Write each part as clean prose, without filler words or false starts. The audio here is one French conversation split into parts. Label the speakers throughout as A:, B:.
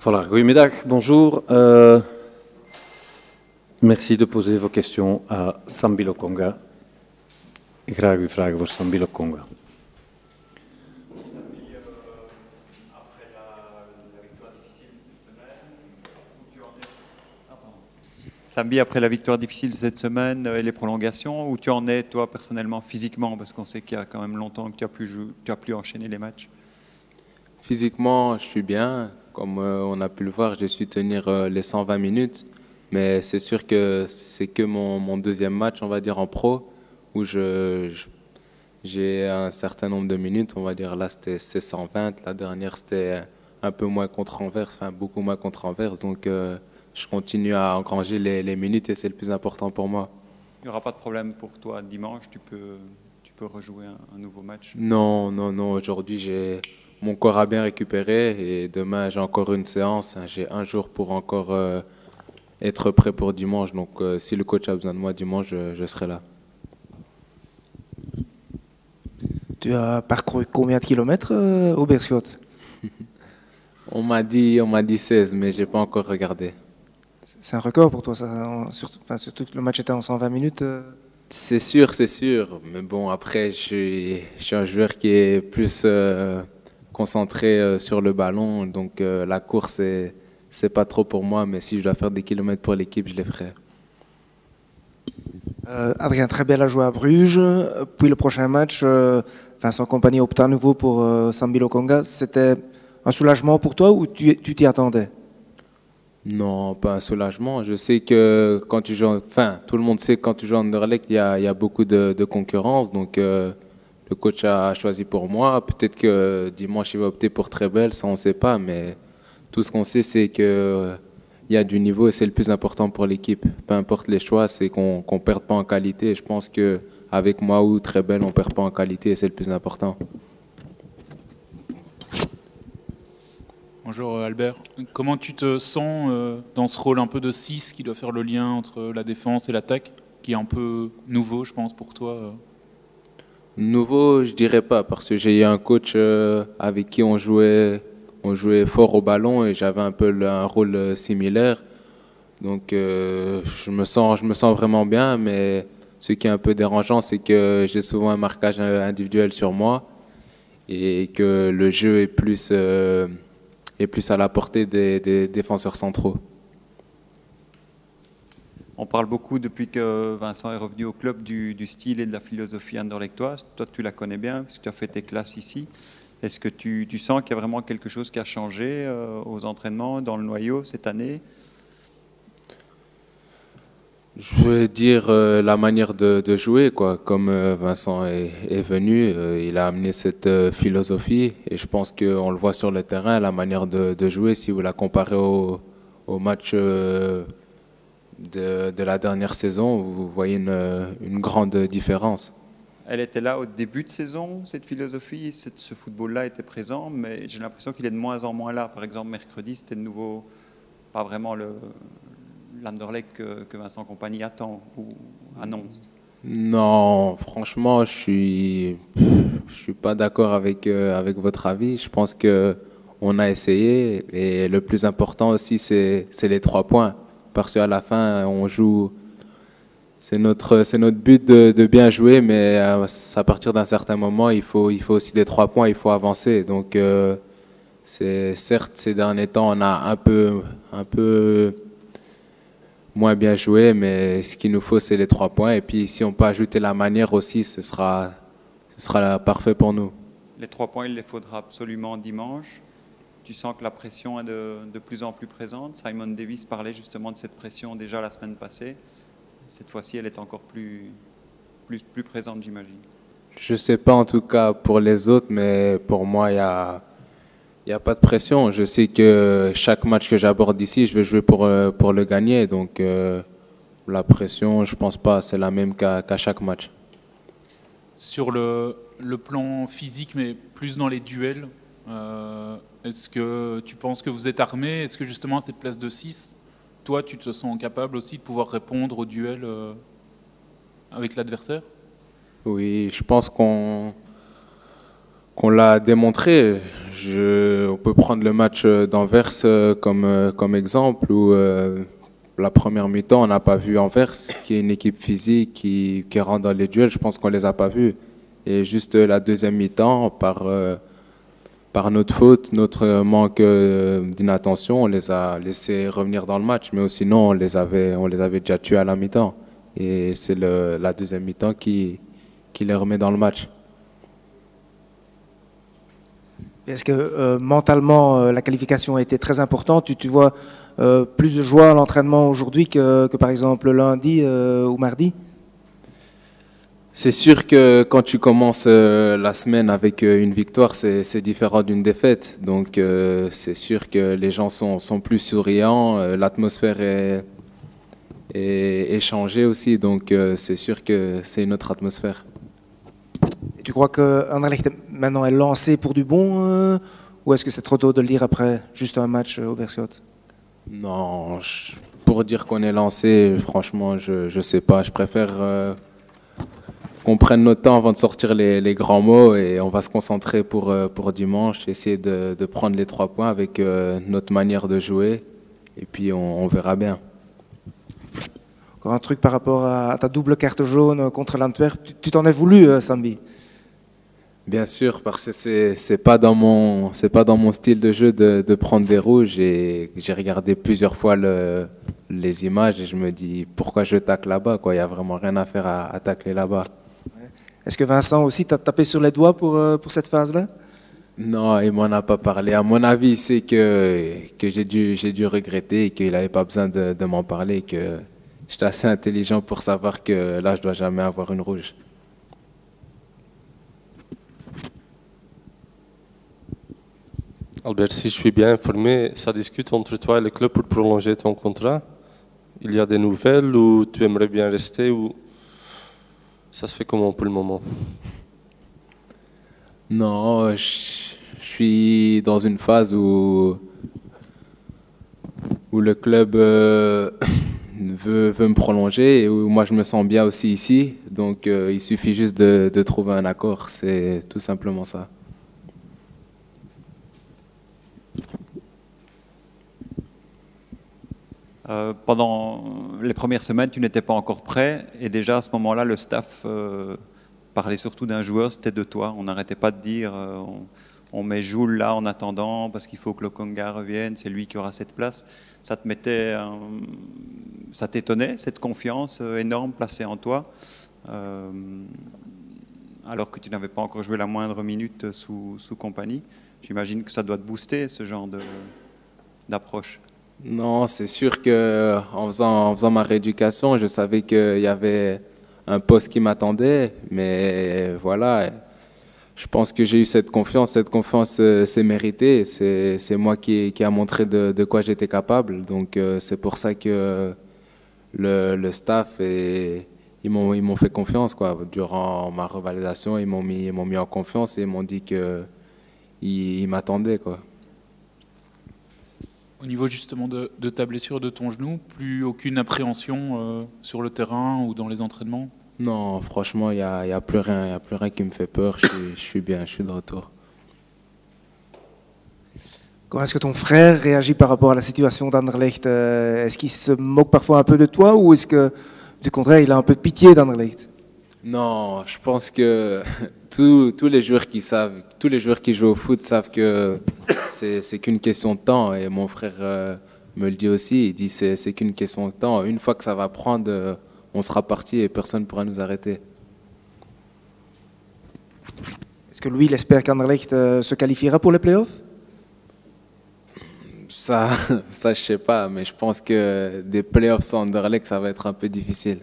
A: Voilà, goedemiddag, bonjour. Merci de poser vos questions à Sambi Lokonga. Graag uw vragen voor Sambi Lokonga.
B: Sambi, après la victoire difficile cette semaine et les prolongations, où tu en es toi personnellement, physiquement, parce qu'on sait qu'il y a quand même longtemps que tu as pu enchaîner les matchs.
C: Physiquement, je suis bien. Comme on a pu le voir, j'ai su tenir les 120 minutes. Mais c'est sûr que c'est que mon deuxième match, on va dire, en pro, où j'ai un certain nombre de minutes. On va dire là, c'est 120. La dernière, c'était un peu moins contre Anvers, enfin beaucoup moins contre Anvers. Donc, je continue à engranger les minutes et c'est le plus important pour moi.
B: Il n'y aura pas de problème pour toi dimanche, tu peux rejouer un nouveau match?
C: Non, non, non. Aujourd'hui, mon corps a bien récupéré et demain, j'ai encore une séance. J'ai un jour pour encore être prêt pour dimanche. Donc, si le coach a besoin de moi dimanche, je serai là.
D: Tu as parcouru combien de kilomètres au Beerschot?
C: On m'a dit 16, mais je n'ai pas encore regardé.
D: C'est un record pour toi, ça, surtout que le match était en 120 minutes.
C: C'est sûr, c'est sûr. Mais bon, après, je suis un joueur qui est plus concentré sur le ballon. Donc, la course, c'est pas trop pour moi. Mais si je dois faire des kilomètres pour l'équipe, je les ferai.
D: Adrien Trebel a joué à Bruges. Puis le prochain match, Vincent Kompany opta à nouveau pour Sambi Lokonga. C'était un soulagement pour toi ou tu t'y attendais?
C: Non, pas un soulagement. Je sais que quand tu joues, enfin, tout le monde sait que quand tu joues en Anderlecht, il y a beaucoup de concurrence. Donc, le coach a choisi pour moi. Peut-être que dimanche, il va opter pour Trebel, ça on ne sait pas. Mais tout ce qu'on sait, c'est qu'il y a du niveau et c'est le plus important pour l'équipe. Peu importe les choix, c'est qu'on ne perde pas en qualité. Et je pense qu'avec moi ou Trebel, on ne perd pas en qualité et c'est le plus important.
E: Bonjour Albert, comment tu te sens dans ce rôle un peu de 6 qui doit faire le lien entre la défense et l'attaque, qui est un peu nouveau je pense pour toi?
C: Nouveau, je dirais pas, parce que j'ai eu un coach avec qui on jouait fort au ballon et j'avais un peu un rôle similaire. Donc je me sens vraiment bien, mais ce qui est un peu dérangeant, c'est que j'ai souvent un marquage individuel sur moi et que le jeu est plus à la portée des défenseurs centraux.
B: On parle beaucoup depuis que Vincent est revenu au club du style et de la philosophie anderlechtoise. Toi, tu la connais bien puisque tu as fait tes classes ici. Est-ce que tu sens qu'il y a vraiment quelque chose qui a changé aux entraînements, dans le noyau cette année?
C: Je veux dire la manière de jouer, quoi. Comme Vincent est venu, il a amené cette philosophie et je pense qu'on le voit sur le terrain, la manière de jouer. Si vous la comparez au match de la dernière saison, vous voyez une grande différence.
B: Elle était là au début de saison, cette philosophie, ce football-là était présent, mais j'ai l'impression qu'il est de moins en moins là. Par exemple, mercredi, c'était de nouveau pas vraiment l'Anderlecht que Vincent Kompany attend ou annonce.
C: Non, franchement, je suis pas d'accord avec votre avis. Je pense que on a essayé et le plus important aussi, c'est les 3 points. Parce qu'à la fin, on joue. C'est notre but de bien jouer, mais à partir d'un certain moment, il faut aussi des 3 points, il faut avancer. Donc, certes, ces derniers temps, on a un peu moins bien joué, mais ce qu'il nous faut, c'est les 3 points. Et puis, si on peut ajouter la manière aussi, ce sera parfait pour nous.
B: Les 3 points, il les faudra absolument dimanche. Tu sens que la pression est de plus en plus présente. Simon Davis parlait justement de cette pression déjà la semaine passée. Cette fois-ci, elle est encore plus présente, j'imagine.
C: Je ne sais pas en tout cas pour les autres, mais pour moi, il n'y a pas de pression. Je sais que chaque match que j'aborde ici, je veux jouer pour le gagner. Donc la pression, je ne pense pas, c'est la même qu'à chaque match.
E: Sur le plan physique, mais plus dans les duels, est-ce que tu penses que vous êtes armé? Est-ce que justement à cette place de 6, toi tu te sens capable aussi de pouvoir répondre au duel avec l'adversaire?
C: Oui, je pense qu'on l'a démontré. On peut prendre le match d'Anvers comme exemple où la première mi-temps, on n'a pas vu Anvers, qui est une équipe physique, qui rentre dans les duels. Je pense qu'on ne les a pas vus. Et juste la deuxième mi-temps, par notre faute, notre manque d'inattention, on les a laissés revenir dans le match. Mais sinon, on les avait déjà tués à la mi-temps. Et c'est la deuxième mi-temps qui les remet dans le match.
D: Est-ce que mentalement, la qualification a été très importante? Tu vois plus de joie à l'entraînement aujourd'hui que par exemple lundi ou mardi?
C: C'est sûr que quand tu commences la semaine avec une victoire, c'est différent d'une défaite. Donc c'est sûr que les gens sont plus souriants, l'atmosphère est changée aussi. Donc c'est sûr que c'est une autre atmosphère.
D: Et tu crois que Anderlecht maintenant est lancé pour du bon ou est-ce que c'est trop tôt de le dire après juste un match au Beerschot?
C: Non, pour dire qu'on est lancé, franchement, je sais pas. Je préfère qu'on prenne notre temps avant de sortir les grands mots et on va se concentrer pour dimanche, essayer de prendre les 3 points avec notre manière de jouer et puis on verra bien.
D: Encore un truc par rapport à ta double carte jaune contre l'Antwerp, tu t'en es voulu, Sambi?
C: Bien sûr, parce que c'est pas dans mon style de jeu de prendre des rouges et j'ai regardé plusieurs fois les images et je me dis pourquoi je tacle là-bas quoi, il y a vraiment rien à faire à tacler là-bas.
D: Est-ce que Vincent aussi t'a tapé sur les doigts pour cette phase-là?
C: Non, il m'en a pas parlé. À mon avis, c'est que j'ai dû regretter et qu'il n'avait pas besoin de m'en parler, que j'étais assez intelligent pour savoir que là, je dois jamais avoir une rouge.
F: Albert, si je suis bien informé, ça discute entre toi et le club pour prolonger ton contrat. Il y a des nouvelles ou tu aimerais bien rester ou ça se fait comment pour le moment?
C: Non, je suis dans une phase où le club veut me prolonger et où moi je me sens bien aussi ici. Donc il suffit juste de trouver un accord, c'est tout simplement ça.
B: Pendant les premières semaines, tu n'étais pas encore prêt et déjà à ce moment-là, le staff parlait surtout d'un joueur, c'était de toi. On n'arrêtait pas de dire on met Joule là en attendant parce qu'il faut que Lokonga revienne, c'est lui qui aura cette place. Ça te mettait, ça t'étonnait cette confiance énorme placée en toi alors que tu n'avais pas encore joué la moindre minute sous compagnie. J'imagine que ça doit te booster ce genre d'approche.
C: Non, c'est sûr que en faisant ma rééducation, je savais qu'il y avait un poste qui m'attendait, mais voilà, je pense que j'ai eu cette confiance. Cette confiance, c'est mérité. C'est moi qui a montré de quoi j'étais capable. Donc c'est pour ça que le staff ils m'ont fait confiance quoi. Durant ma revalidation, ils m'ont mis en confiance et ils m'ont dit que ils m'attendaient quoi.
E: Au niveau justement de ta blessure de ton genou, plus aucune appréhension sur le terrain ou dans les entraînements?
C: Non, franchement, il y a plus rien, qui me fait peur. Je suis bien, je suis de retour.
D: Comment est-ce que ton frère réagit par rapport à la situation d'Anderlecht? Est-ce qu'il se moque parfois un peu de toi ou est-ce que, du contraire, il a un peu de pitié d'Anderlecht?
C: Non, je pense que tous les joueurs qui jouent au foot savent que c'est qu'une question de temps. Et mon frère me le dit aussi, il dit c'est qu'une question de temps. Une fois que ça va prendre, on sera parti et personne ne pourra nous arrêter.
D: Est-ce que lui, il espère qu'Anderlecht se qualifiera pour les playoffs?
C: Ça, je sais pas, mais je pense que des playoffs sans Anderlecht, ça va être un peu difficile.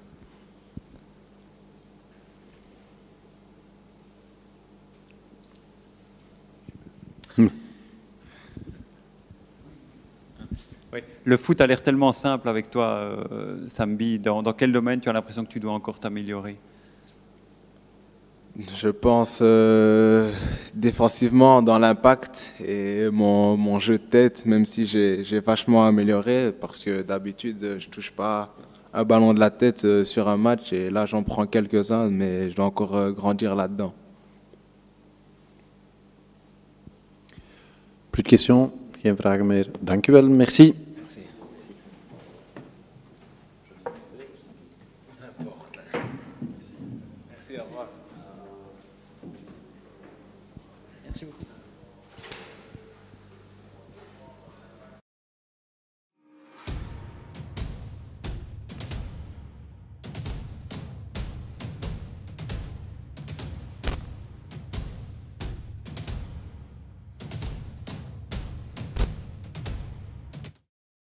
B: Oui. Le foot a l'air tellement simple avec toi, Sambi. Dans quel domaine tu as l'impression que tu dois encore t'améliorer?
C: Je pense défensivement dans l'impact et mon jeu de tête, même si j'ai vachement amélioré, parce que d'habitude je touche pas un ballon de la tête sur un match et là j'en prends quelques-uns, mais je dois encore grandir là-dedans.
A: Plus de questions? Geen vragen meer. Dank u wel. Merci.
C: Merci, au revoir.